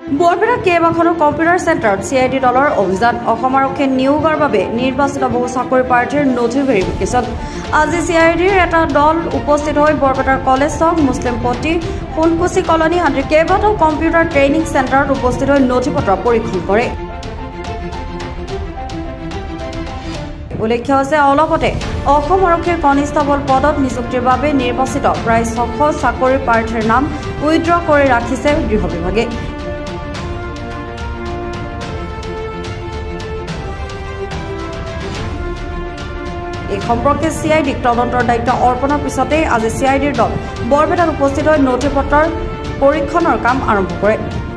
বৰপেটাত কেইবাখনো কম্পিউটাৰ চেণ্টাৰত CID দলৰ অভিযান অসম আৰক্ষীয়ে নিয়োগৰ বাবে নিৰ্বাচিত বহু চাকৰি প্ৰাৰ্থীৰ নথি ভেৰিফিকেশ্যন আজি CIDৰ এটা দল উপস্থিত হৈ বৰপেটাৰ কলেজ চক মুছলিম পট্টি সোণকুচি কলনী আদিৰ কেইবাটাও কম্পিউটাৰ ট্ৰেইনিং চেণ্টাৰত উপস্থিত হৈ নথি-পত্ৰ পৰীক্ষণ কৰে। উল্লেখ্য হৈছে অলপতে অসম আৰক্ষীৰ কনিষ্টেবল পদত নিযুক্তিৰ বাবে নিৰ্বাচিত প্ৰায় 600 চাকৰি প্ৰাৰ্থীৰ নাম উইথড্ৰ কৰি ৰাখিছে গৃহ বিভাগে। এই সম্পৰ্কে CIDক তদন্তৰ দায়িত্ব অৰ্পণৰ পিছতে আজি CIDৰ দল বৰপেটাত উপস্থিত হৈ নথি-পত্ৰৰ পৰীক্ষণৰ কাম আৰম্ভ কৰে।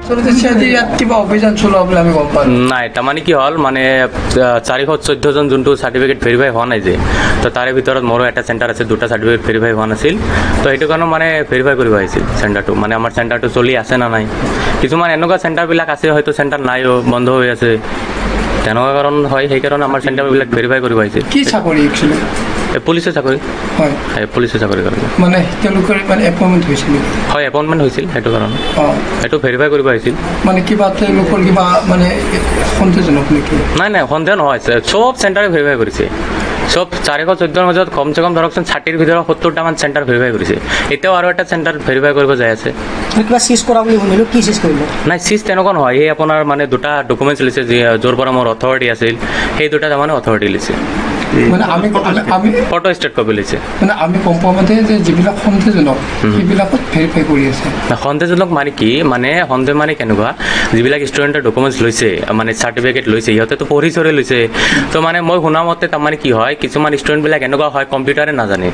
নাই তাৰমানে কি হ'ল মানে 414 জন যোনটো চাৰ্টিফিকেট ভেৰিফাই হোৱা নাই যে তো তাৰে ভিতৰত মোৰো এটা চেণ্টাৰ আছে দুটা চাৰ্টিফিকেট ভেৰিফাই হোৱা নাছিল তো সেইটো কাৰণে মানে ভেৰিফাই কৰিব আহিছিল চেণ্টাৰটো মানে আমাৰ চেণ্টাৰটো চলি আছে না নাই কিছুমান এনেকুৱা চেণ্টাৰবিলাক আছে হয়তো চেণ্টাৰ নাইও বন্ধ হৈ আছে তেনেকুৱা কাৰণ হয় সেইকাৰণে আমাৰ চেণ্টাৰবিলাক ভেৰিফাই কৰিব আহিছিল। কি চাকৰি একচুৱেলি পুলিচৰ চাকৰি হয় পুলিচৰ চাকৰি কৰে মানে তেওঁলোকৰ মানে এপইণ্টমেণ্ট হৈছিল হয় এপইণ্টমেণ্ট হৈছিল সেইটো কাৰণে সেইটো ভেৰিফাই কৰিব আহিছিল মানে কিবা তেওঁলোকৰ কিবা মানে সন্দেহজনক নেকি নাই নাই সন্দেহ নহয় চব চেণ্টাৰে ভেৰিফাই কৰিছে সব 414 মাজত কমচে কম ধৰকচোন 60ৰ ভিতৰত 70টামান চেণ্টাৰ ভেৰিফাই কৰিছে এতিয়াও আৰু এটা চেণ্টাৰ ভেৰিফাই কৰিব যাই আছে কিবা সিজ কৰা বুলি শুনিলো কি সিজ কৰিলে নাই সিজ তেনেকুৱা নহয় এই আপোনাৰ মানে দুটা ডকুমেণ্টছ লৈছে য'ৰ পৰা মোৰ অথৰিটি আছিল সেই দুটা তাৰমানে অথৰিটি লৈছে মানে আমি ফটো ষ্টেট কপি লৈছে মানে আমি গম পোৱা মতে যে যিবিলাক সন্দেহজনক সেইবিলাকত ভেৰিফাই কৰি আছে সন্দেহজনক মানে কি মানে সন্দেহ মানে কেনেকুৱা যিবিলাক ষ্টুডেণ্টৰ ডকুমেণ্টছ লৈছে মানে চাৰ্টিফিকেট লৈছে সিহঁতেতো পঢ়ি চৰি লৈছে তো মানে মই শুনা মতে তাৰমানে কি হয় কিছুমান ষ্টুডেণ্টবিলাক এনেকুৱা হয় কম্পিউটাৰে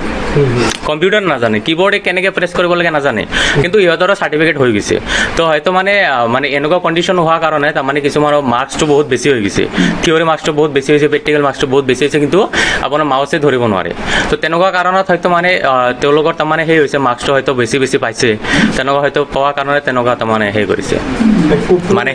নাজানে কীবৰ্ডে কেনেকৈ প্ৰেছ কৰিব লাগে নাজানে কিন্তু সিহঁতৰো চাৰ্টিফিকেট হৈ গৈছে তো হয়তো মানে এনেকুৱা কণ্ডিশ্যন হোৱাৰ কাৰণে তাৰমানে কিছুমানৰ মাৰ্কছটো বহুত বেছি হৈ গৈছে থিয়ৰী মাৰ্কছটো বহুত বেছি হৈছে প্ৰেক্টিকেল মাৰ্কছটো বহুত বেছি হৈছে কিন্তু আপোনাৰ মাউছে ধৰিব নোৱাৰে তো তেনেকুৱা কাৰণত হয়তো মানে তেওঁলোকৰ তাৰমানে সেই হৈছে মাৰ্কছটো হয়তো বেছি পাইছে তেনেকুৱা হয়তো পোৱাৰ কাৰণে তেনেকুৱা তাৰমানে সেই কৰিছে মানে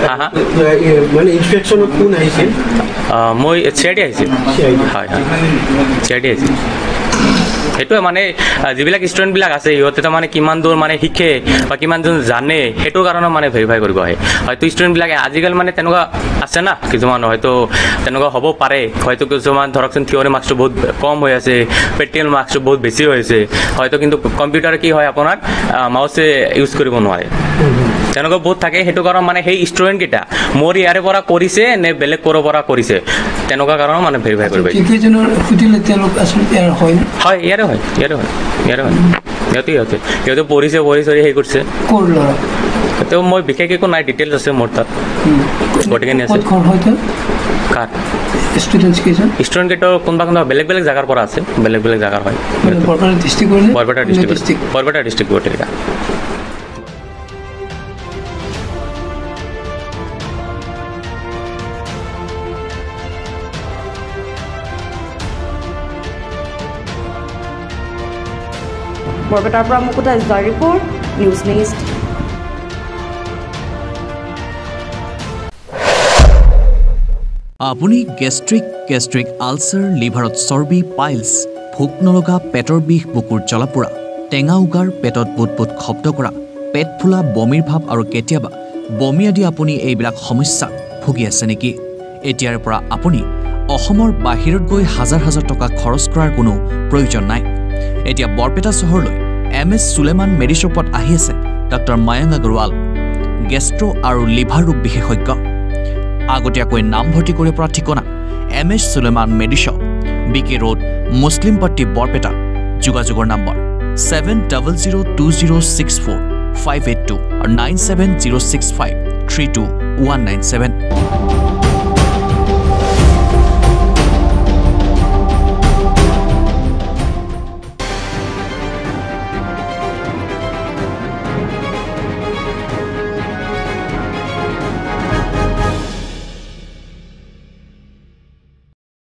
মানে ইনস্পেকশ্যনত কোন আহিছিল মই CID আহিছিল হয় CID আহিছিল সেইটোৱে মানে যিবিলাক ষ্টুডেণ্টবিলাক আছে সিহঁতে তাৰমানে কিমান দূৰ মানে শিকে বা কিমান দূৰ জানে সেইটো কাৰণে মানে ভেৰিফাই কৰিব আহে হয়তো ষ্টুডেণ্টবিলাকে আজিকালি মানে তেনেকুৱা আছে না কিছুমান হয়তো তেনেকুৱা হ'ব পাৰে হয়তো কিছুমান ধৰকচোন থিয়ৰী মাৰ্কছটো বহুত কম হৈ আছে প্ৰেক্টিকেল মাৰ্কছটো বহুত বেছি হৈছে হয়তো কিন্তু কম্পিউটাৰ কি হয় আপোনাৰ মাউছে ইউজ কৰিব নোৱাৰে তেনেকুৱা বহুত থাকে সেইটো কাৰণ মানে সেই ষ্টুডেণ্টকেইটা মোৰ ইয়াৰে পৰা কৰিছে নে বেলেগ ক'ৰ পৰা কৰিছে তেনেকুৱা কাৰণত মানে ভেৰিফাই কৰিব হয় ইয়াৰে হয় সিহঁতে পঢ়িছে সেই কৰিছে তো মই বিশেষ একো নাই ডিটেইলছ আছে মোৰ তাত গতিকে কাৰ ষ্টুডেণ্টকেইটা কোনোবা বেলেগ জেগাৰ পৰা আছে বেলেগ জেগাৰ হয় বৰপেটা ডিষ্ট্ৰিক্ট গোটেইকেইটা বৰপেটাৰ পৰা Mukuta Izdar report news list. আপুনি গেষ্ট্ৰিক আলচাৰ লিভাৰত চৰ্বি পাইলছ ভোক নলগা পেটৰ বিষ বুকুৰ জ্বলাপোৰা টেঙা উগাৰ পেটত বুট শব্দ কৰা পেট ফুলা বমিৰ ভাৱ আৰু কেতিয়াবা বমি আদি আপুনি এইবিলাক সমস্যাত ভুগি আছে নেকি এতিয়াৰ পৰা আপুনি অসমৰ বাহিৰত গৈ হাজাৰ টকা খৰচ কৰাৰ কোনো প্ৰয়োজন নাই এতিয়া বৰপেটা চহৰলৈ MS সুলেমান মেডিশ্বপত আহি আছে ডক্টৰ মায়াংক আগৰৱাল গেষ্ট্ৰো আৰু লিভাৰ ৰোগ বিশেষজ্ঞ আগতীয়াকৈ নাম ভৰ্তি কৰিব পৰা ঠিকনা MS Suleman Medishop BK road Muslim Patti Barpeta যোগাযোগৰ নম্বৰ 7002064582 আৰু 9706532197